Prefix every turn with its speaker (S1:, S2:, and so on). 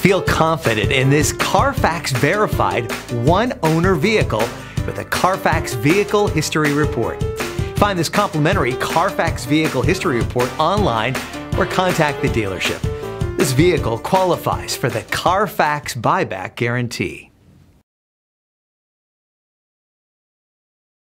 S1: Feel confident in this Carfax verified one-owner vehicle with a Carfax Vehicle History Report. Find this complimentary Carfax Vehicle History Report online or contact the dealership. This vehicle qualifies for the Carfax Buyback Guarantee.